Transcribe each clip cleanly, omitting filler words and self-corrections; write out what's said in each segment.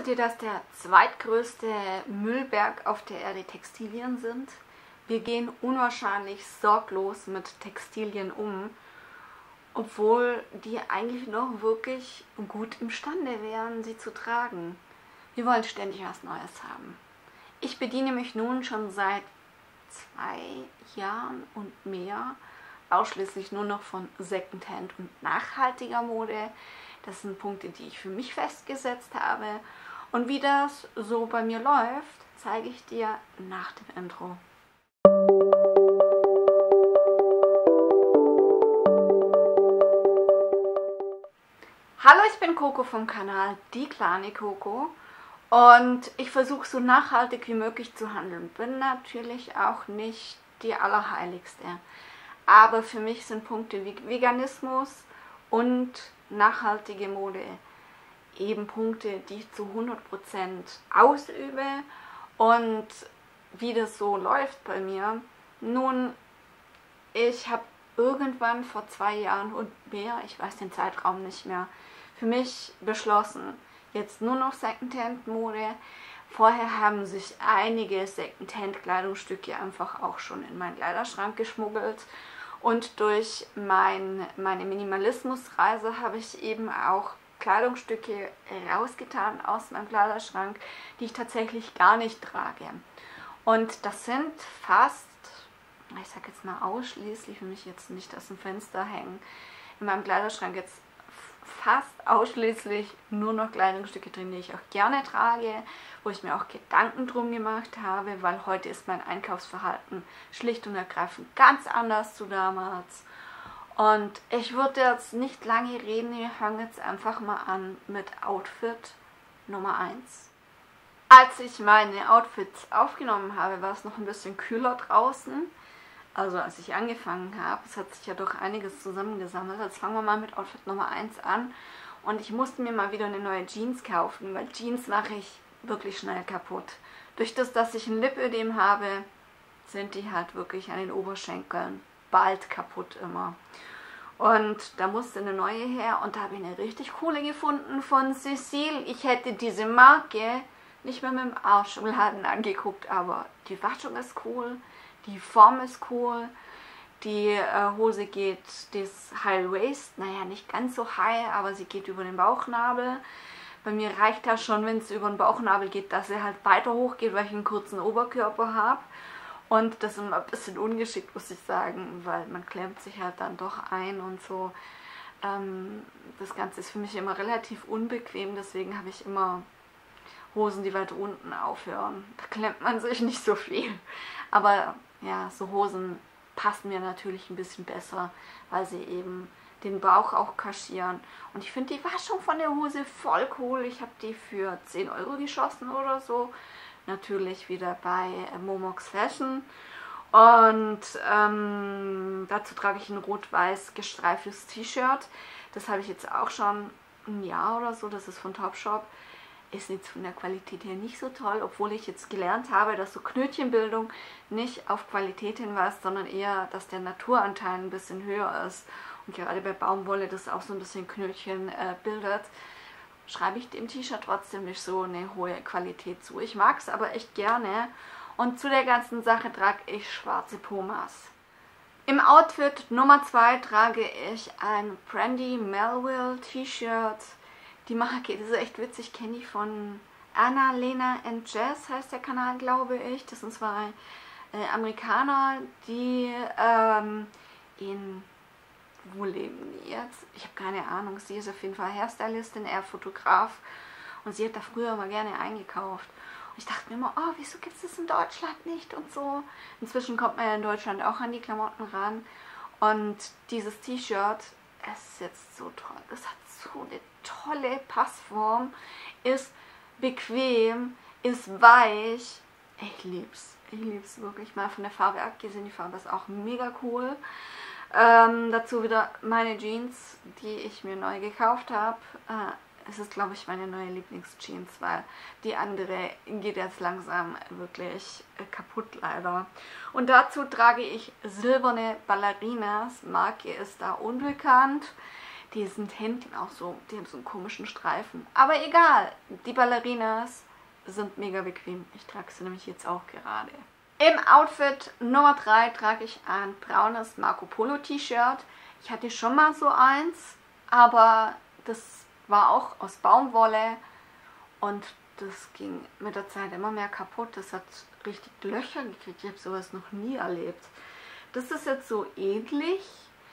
Wusstet ihr, dass der zweitgrößte Müllberg auf der Erde Textilien sind? Wir gehen unwahrscheinlich sorglos mit Textilien um, obwohl die eigentlich noch wirklich gut imstande wären, sie zu tragen. Wir wollen ständig was Neues haben. Ich bediene mich nun schon seit 2 Jahren und mehr ausschließlich nur noch von Secondhand und nachhaltiger Mode. Das sind Punkte, die ich für mich festgesetzt habe. Und wie das so bei mir läuft, zeige ich dir nach dem Intro. Hallo, ich bin Coco vom Kanal Die kleine Coco und ich versuche so nachhaltig wie möglich zu handeln. Bin natürlich auch nicht die Allerheiligste, aber für mich sind Punkte wie Veganismus und nachhaltige Mode eben Punkte, die ich zu 100% ausübe. Und wie das so läuft bei mir, nun, ich habe irgendwann vor 2 Jahren und mehr, ich weiß den Zeitraum nicht mehr, für mich beschlossen, jetzt nur noch Secondhand-Mode. Vorher haben sich einige Secondhand-Kleidungsstücke einfach auch schon in meinen Kleiderschrank geschmuggelt. Und durch meine Minimalismusreise habe ich eben auch Kleidungsstücke rausgetan aus meinem Kleiderschrank, die ich tatsächlich gar nicht trage. Und das sind fast, ich sag jetzt mal ausschließlich, für mich jetzt nicht aus dem Fenster hängen, in meinem Kleiderschrank jetzt fast ausschließlich nur noch Kleidungsstücke drin, die ich auch gerne trage, wo ich mir auch Gedanken drum gemacht habe, weil heute ist mein Einkaufsverhalten schlicht und ergreifend ganz anders zu damals. Und ich würde jetzt nicht lange reden, wir fangen jetzt einfach mal an mit Outfit Nummer 1. Als ich meine Outfits aufgenommen habe, war es noch ein bisschen kühler draußen. Also als ich angefangen habe, es hat sich ja doch einiges zusammengesammelt. Jetzt fangen wir mal mit Outfit Nummer 1 an. Und ich musste mir mal wieder eine neue Jeans kaufen, weil Jeans mache ich wirklich schnell kaputt. Durch das, dass ich ein Lipödem habe, sind die halt wirklich an den Oberschenkeln bald kaputt immer. Und da musste eine neue her und da habe ich eine richtig coole gefunden von Cecile. Ich hätte diese Marke nicht mehr mit dem Arsch im Laden angeguckt, aber die Waschung ist cool. Die Form ist cool, die Hose geht, die ist High Waist, naja, nicht ganz so high, aber sie geht über den Bauchnabel. Bei mir reicht das schon, wenn es über den Bauchnabel geht, dass sie halt weiter hoch geht, weil ich einen kurzen Oberkörper habe. Und das ist immer ein bisschen ungeschickt, muss ich sagen, weil man klemmt sich halt dann doch ein und so. Das Ganze ist für mich immer relativ unbequem, deswegen habe ich immer Hosen, die weit unten aufhören. Da klemmt man sich nicht so viel. Aber ja, so Hosen passen mir natürlich ein bisschen besser, weil sie eben den Bauch auch kaschieren. Und ich finde die Waschung von der Hose voll cool. Ich habe die für 10 € geschossen oder so. Natürlich wieder bei Momox Fashion. Und dazu trage ich ein rot-weiß gestreiftes T-Shirt. Das habe ich jetzt auch schon ein Jahr oder so. Das ist von Topshop. Ist jetzt von der Qualität her nicht so toll, obwohl ich jetzt gelernt habe, dass so Knötchenbildung nicht auf Qualität hinweist, sondern eher, dass der Naturanteil ein bisschen höher ist. Und gerade bei Baumwolle das auch so ein bisschen Knötchen bildet, schreibe ich dem T-Shirt trotzdem nicht so eine hohe Qualität zu. Ich mag es aber echt gerne. Und zu der ganzen Sache trage ich schwarze Pumas. Im Outfit Nummer 2 trage ich ein Brandy Melville T-Shirt. Die Marke, das ist echt witzig, kenne ich von Anna, Lena and Jazz, heißt der Kanal, glaube ich. Das sind 2 Amerikaner, die wo leben die jetzt? Ich habe keine Ahnung. Sie ist auf jeden Fall Hairstylistin, er Fotograf. Und sie hat da früher mal gerne eingekauft. Und ich dachte mir immer, oh, wieso gibt es das in Deutschland nicht und so. Inzwischen kommt man ja in Deutschland auch an die Klamotten ran. Und dieses T-Shirt, es ist jetzt so toll. Es hat so eine tolle Passform, ist bequem, ist weich. Ich lieb's wirklich. Mal von der Farbe abgesehen, die Farbe ist auch mega cool. Dazu wieder meine Jeans, die ich mir neu gekauft habe. Es ist, glaube ich, meine neue Lieblingsjeans, weil die andere geht jetzt langsam wirklich kaputt leider. Und dazu trage ich silberne Ballerinas. Marke ist da unbekannt. Die sind hinten auch so, die haben so einen komischen Streifen. Aber egal, die Ballerinas sind mega bequem. Ich trage sie nämlich jetzt auch gerade. Im Outfit Nummer 3 trage ich ein braunes Marco Polo T-Shirt. Ich hatte schon mal so eins, aber das war auch aus Baumwolle und das ging mit der Zeit immer mehr kaputt. Das hat richtig Löcher gekriegt. Ich habe sowas noch nie erlebt. Das ist jetzt so ähnlich,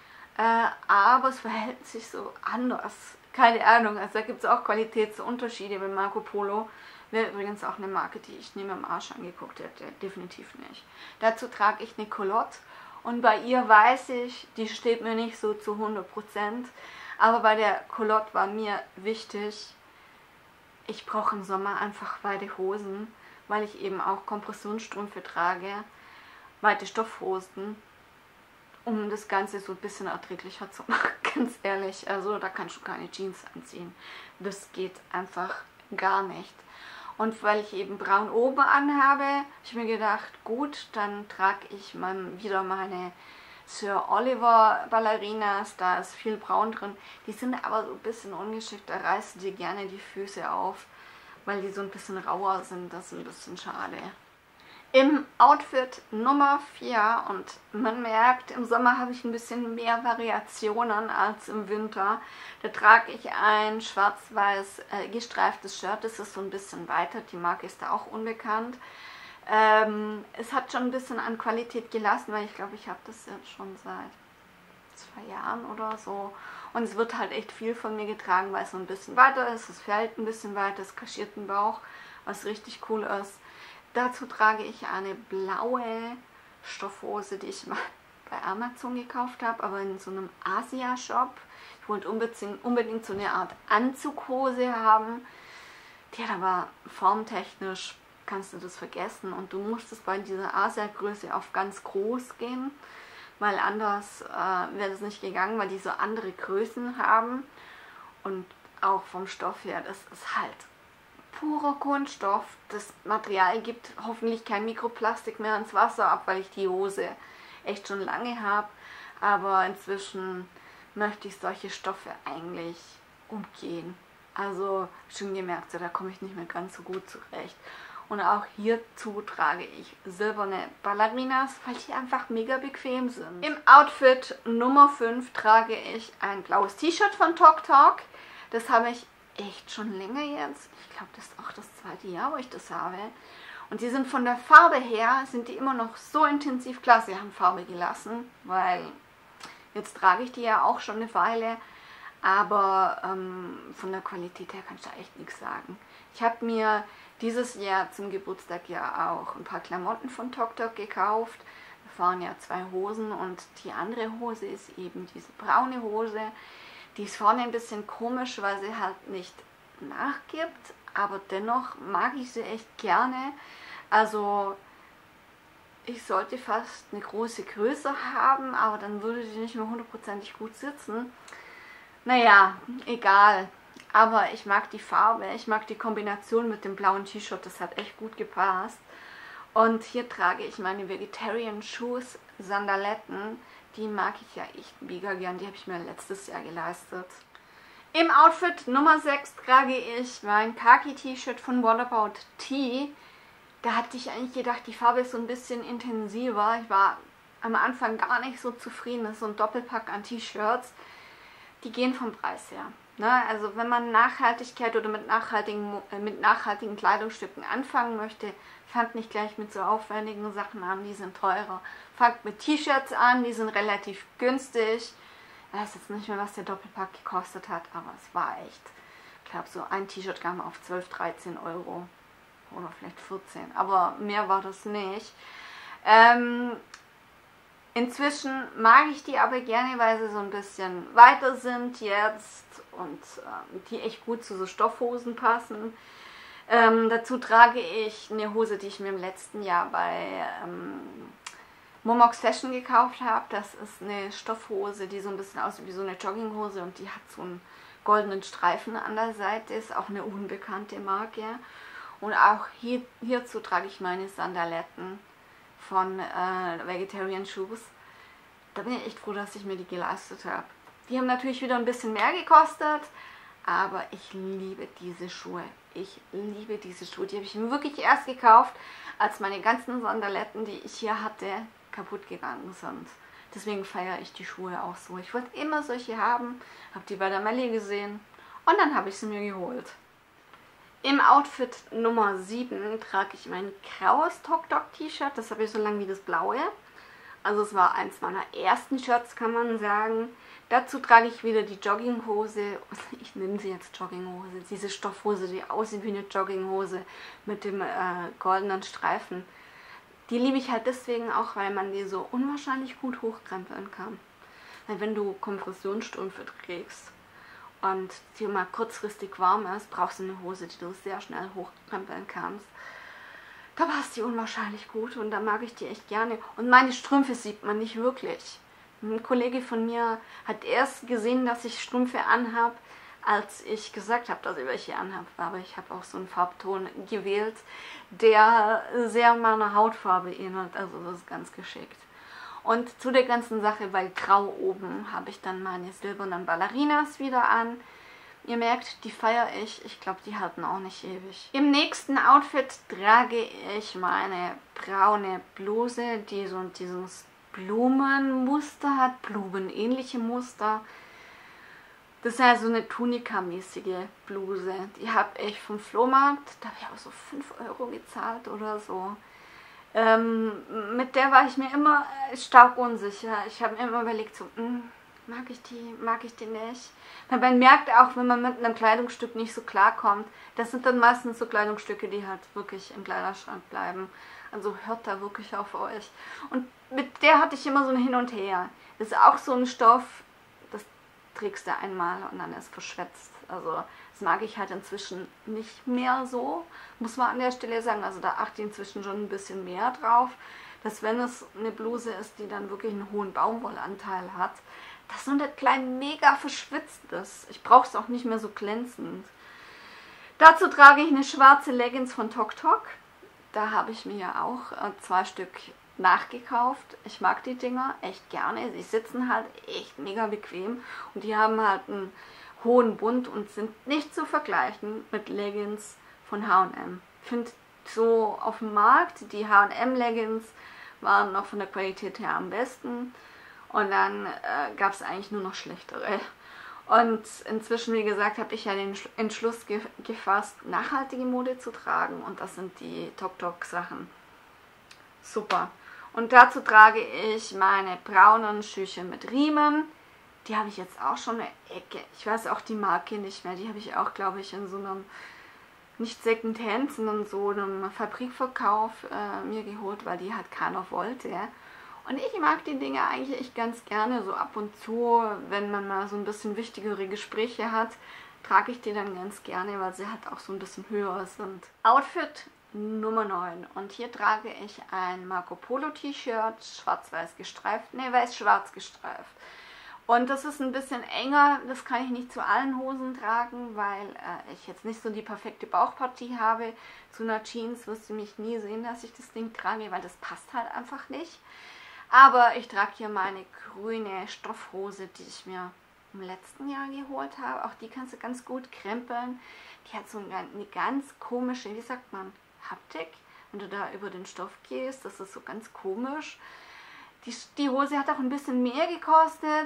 aber es verhält sich so anders. Keine Ahnung, also da gibt es auch Qualitätsunterschiede bei Marco Polo. Wäre übrigens auch eine Marke, die ich nie mit dem Arsch angeguckt hätte. Definitiv nicht. Dazu trage ich eine Culotte und bei ihr weiß ich, die steht mir nicht so zu 100%. Aber bei der Culotte war mir wichtig, ich brauche im Sommer einfach weite Hosen, weil ich eben auch Kompressionsstrümpfe trage, weite Stoffhosen, um das Ganze so ein bisschen erträglicher zu machen, ganz ehrlich. Also da kannst du keine Jeans anziehen. Das geht einfach gar nicht. Und weil ich eben braun oben anhabe, habe ich mir gedacht, gut, dann trage ich wieder meine Sir Oliver Ballerinas, da ist viel braun drin. Die sind aber so ein bisschen ungeschickt, da reißen die gerne die Füße auf, weil die so ein bisschen rauer sind, das ist ein bisschen schade. Im Outfit Nummer 4, und man merkt, im Sommer habe ich ein bisschen mehr Variationen als im Winter. Da trage ich ein schwarz-weiß gestreiftes Shirt, das ist so ein bisschen weiter, die Marke ist da auch unbekannt. Es hat schon ein bisschen an Qualität gelassen, weil ich glaube, ich habe das jetzt schon seit 2 Jahren oder so. Und es wird halt echt viel von mir getragen, weil es so ein bisschen weiter ist, es fällt ein bisschen weiter, es kaschiert den Bauch, was richtig cool ist. Dazu trage ich eine blaue Stoffhose, die ich mal bei Amazon gekauft habe, aber in so einem Asia-Shop. Ich wollte unbedingt so eine Art Anzughose haben. Die hat aber formtechnisch, kannst du das vergessen. Und du musstest bei dieser Asia-Größe auf ganz groß gehen, weil anders wäre das nicht gegangen, weil die so andere Größen haben. Und auch vom Stoff her, das ist halt purer Kunststoff. Das Material gibt hoffentlich kein Mikroplastik mehr ins Wasser ab, weil ich die Hose echt schon lange habe. Aber inzwischen möchte ich solche Stoffe eigentlich umgehen. Also schon gemerkt, so, da komme ich nicht mehr ganz so gut zurecht. Und auch hierzu trage ich silberne Ballerinas, weil die einfach mega bequem sind. Im Outfit Nummer 5 trage ich ein blaues T-Shirt von Tok Tok. Das habe ich echt schon länger jetzt. Ich glaube, das ist auch das 2. Jahr, wo ich das habe. Und die sind von der Farbe her, sind die immer noch so intensiv. Klar, sie haben Farbe gelassen, weil jetzt trage ich die ja auch schon eine Weile. Aber von der Qualität her kann ich da echt nichts sagen. Ich habe mir dieses Jahr zum Geburtstag ja auch ein paar Klamotten von Tok Tok gekauft. Da waren ja 2 Hosen und die andere Hose ist eben diese braune Hose. Die ist vorne ein bisschen komisch, weil sie halt nicht nachgibt, aber dennoch mag ich sie echt gerne. Also ich sollte fast eine große Größe haben, aber dann würde die nicht mehr 100%ig gut sitzen. Naja, egal. Aber ich mag die Farbe, ich mag die Kombination mit dem blauen T-Shirt, das hat echt gut gepasst. Und hier trage ich meine Vegetarian Shoes Sandaletten. Die mag ich ja echt mega gern, die habe ich mir letztes Jahr geleistet. Im Outfit Nummer 6 trage ich mein Khaki-T-Shirt von What About Tea. Da hatte ich eigentlich gedacht, die Farbe ist so ein bisschen intensiver. Ich war am Anfang gar nicht so zufrieden. Das ist so ein Doppelpack an T-Shirts. Die gehen vom Preis her. Ne? Also wenn man Nachhaltigkeit oder mit nachhaltigen Kleidungsstücken anfangen möchte, fangt nicht gleich mit so aufwendigen Sachen an, die sind teurer. Fangt mit T-Shirts an, die sind relativ günstig. Ich weiß jetzt nicht mehr, was der Doppelpack gekostet hat, aber es war echt, ich glaube, so ein T-Shirt kam auf 12, 13 Euro oder vielleicht 14, aber mehr war das nicht. Inzwischen mag ich die aber gerne, weil sie so ein bisschen weiter sind jetzt und die echt gut zu so Stoffhosen passen. Dazu trage ich eine Hose, die ich mir im letzten Jahr bei Momox Fashion gekauft habe. Das ist eine Stoffhose, die so ein bisschen aussieht wie so eine Jogginghose und die hat so einen goldenen Streifen an der Seite. Ist auch eine unbekannte Marke. Und auch hierzu trage ich meine Sandaletten von Vegetarian Shoes. Da bin ich echt froh, dass ich mir die geleistet habe. Die haben natürlich wieder ein bisschen mehr gekostet, aber ich liebe diese Schuhe. Ich liebe diese Schuhe. Die habe ich mir wirklich erst gekauft, als meine ganzen Sandaletten, die ich hier hatte, kaputt gegangen sind. Deswegen feiere ich die Schuhe auch so. Ich wollte immer solche haben, habe die bei der Melli gesehen und dann habe ich sie mir geholt. Im Outfit Nummer 7 trage ich mein graues Tok Tok T-Shirt. Das habe ich so lang wie das blaue. Also es war eins meiner ersten Shirts, kann man sagen. Dazu trage ich wieder die Jogginghose. Ich nenne sie jetzt Jogginghose. Diese Stoffhose, die aussieht wie eine Jogginghose mit dem goldenen Streifen. Die liebe ich halt deswegen auch, weil man die so unwahrscheinlich gut hochkrempeln kann. Weil wenn du Kompressionsstrümpfe trägst und dir mal kurzfristig warm ist, brauchst du eine Hose, die du sehr schnell hochkrempeln kannst. Da passt die unwahrscheinlich gut und da mag ich die echt gerne. Und meine Strümpfe sieht man nicht wirklich. Ein Kollege von mir hat erst gesehen, dass ich Strümpfe anhabe, als ich gesagt habe, dass ich welche anhabe. Aber ich habe auch so einen Farbton gewählt, der sehr meiner Hautfarbe ähnelt. Also das ist ganz geschickt. Und zu der ganzen Sache bei Grau oben habe ich dann meine silbernen Ballerinas wieder an. Ihr merkt, die feiere ich. Ich glaube, die halten auch nicht ewig. Im nächsten Outfit trage ich meine braune Bluse, die so dieses Blumenmuster hat, blumenähnliche Muster. Das ist ja so eine Tunika-mäßige Bluse. Die habe ich vom Flohmarkt, da habe ich auch so 5 Euro gezahlt oder so. Mit der war ich mir immer stark unsicher. Ich habe mir immer überlegt, so, mag ich die nicht? Weil man merkt auch, wenn man mit einem Kleidungsstück nicht so klarkommt, das sind dann meistens so Kleidungsstücke, die halt wirklich im Kleiderschrank bleiben. Also hört da wirklich auf euch. Und mit der hatte ich immer so ein Hin und Her. Das ist auch so ein Stoff, das trägst du einmal und dann ist verschwitzt. Also das mag ich halt inzwischen nicht mehr so, muss man an der Stelle sagen. Also da achte ich inzwischen schon ein bisschen mehr drauf, dass wenn es eine Bluse ist, die dann wirklich einen hohen Baumwollanteil hat, dass so nicht klein mega verschwitzt ist. Ich brauche es auch nicht mehr so glänzend. Dazu trage ich eine schwarze Leggings von Tok Tok. Da habe ich mir ja auch 2 Stück nachgekauft. Ich mag die Dinger echt gerne. Sie sitzen halt echt mega bequem und die haben halt einen hohen Bund und sind nicht zu vergleichen mit Leggings von H&M. Ich finde so auf dem Markt, die H&M Leggings waren noch von der Qualität her am besten und dann gab es eigentlich nur noch schlechtere. Und inzwischen, wie gesagt, habe ich ja den Entschluss gefasst, nachhaltige Mode zu tragen und das sind die Tok Tok Sachen. Super. Und dazu trage ich meine braunen Schüche mit Riemen. Die habe ich jetzt auch schon eine Ecke. Ich weiß auch die Marke nicht mehr. Die habe ich auch, glaube ich, in so einem, nicht Secondhand, sondern so einem Fabrikverkauf mir geholt, weil die halt keiner wollte. Und ich mag die Dinge eigentlich echt ganz gerne. So ab und zu, wenn man mal so ein bisschen wichtigere Gespräche hat, trage ich die dann ganz gerne, weil sie halt auch so ein bisschen höher sind. Outfit Nummer 9. Und hier trage ich ein Marco Polo T-Shirt, schwarz-weiß gestreift, ne, weiß-schwarz gestreift. Und das ist ein bisschen enger, das kann ich nicht zu allen Hosen tragen, weil ich jetzt nicht so die perfekte Bauchpartie habe. Zu einer Jeans wirst du mich nie sehen, dass ich das Ding trage, weil das passt halt einfach nicht. Aber ich trage hier meine grüne Stoffhose, die ich mir im letzten Jahr geholt habe. Auch die kannst du ganz gut krempeln. Die hat so eine ganz komische, wie sagt man, Haptik. Wenn du da über den Stoff gehst, das ist so ganz komisch. Die Hose hat auch ein bisschen mehr gekostet.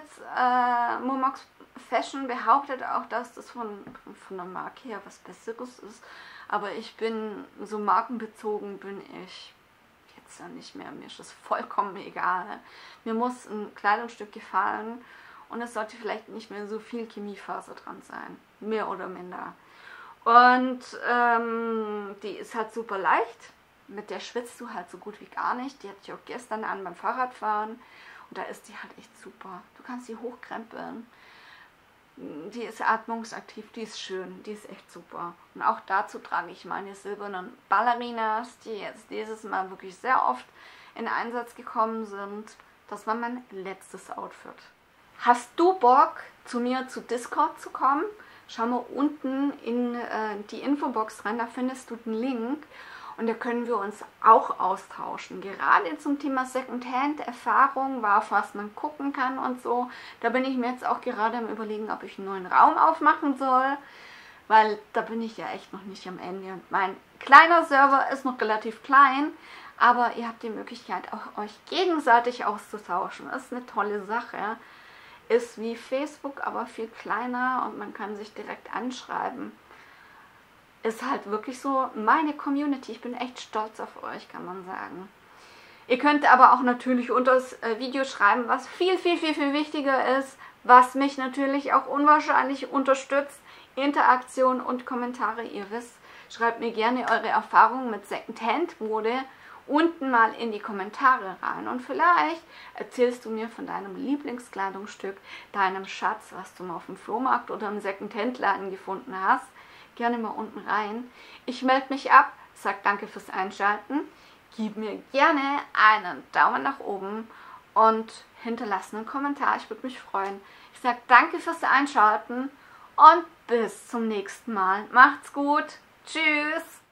Momox Fashion behauptet auch, dass das von der Marke her was Besseres ist. Aber ich bin, so markenbezogen bin ich jetzt ja nicht mehr. Mir ist das vollkommen egal. Mir muss ein Kleidungsstück gefallen und es sollte vielleicht nicht mehr so viel Chemiefaser dran sein. Mehr oder minder. Und die ist halt super leicht. Mit der schwitzt du halt so gut wie gar nicht. Die hatte ich auch gestern an beim Fahrradfahren. Und da ist die halt echt super. Du kannst die hochkrempeln. Die ist atmungsaktiv, die ist schön, die ist echt super. Und auch dazu trage ich meine silbernen Ballerinas, die jetzt dieses Mal wirklich sehr oft in Einsatz gekommen sind. Das war mein letztes Outfit. Hast du Bock, zu mir zu Discord zu kommen? Schau mal unten in die Infobox rein, da findest du den Link. und da können wir uns auch austauschen. Gerade zum Thema Secondhand-Erfahrung, auf was man gucken kann und so. Da bin ich mir jetzt auch gerade am Überlegen, ob ich einen neuen Raum aufmachen soll, weil da bin ich ja echt noch nicht am Ende. Und mein kleiner Server ist noch relativ klein, aber ihr habt die Möglichkeit, auch euch gegenseitig auszutauschen. Das ist eine tolle Sache. Ist wie Facebook, aber viel kleiner und man kann sich direkt anschreiben. Ist halt wirklich so meine Community. Ich bin echt stolz auf euch, kann man sagen. Ihr könnt aber auch natürlich unter das Video schreiben, was viel, viel, viel, viel wichtiger ist, was mich natürlich auch unwahrscheinlich unterstützt. Interaktion und Kommentare, ihr wisst. Schreibt mir gerne eure Erfahrungen mit Secondhand-Mode unten mal in die Kommentare rein. Und vielleicht erzählst du mir von deinem Lieblingskleidungsstück, deinem Schatz, was du mal auf dem Flohmarkt oder im Secondhand-Laden gefunden hast. Gerne mal unten rein. Ich melde mich ab, sag danke fürs Einschalten, gib mir gerne einen Daumen nach oben und hinterlasse einen Kommentar, ich würde mich freuen. Ich sag danke fürs Einschalten und bis zum nächsten Mal. Macht's gut. Tschüss.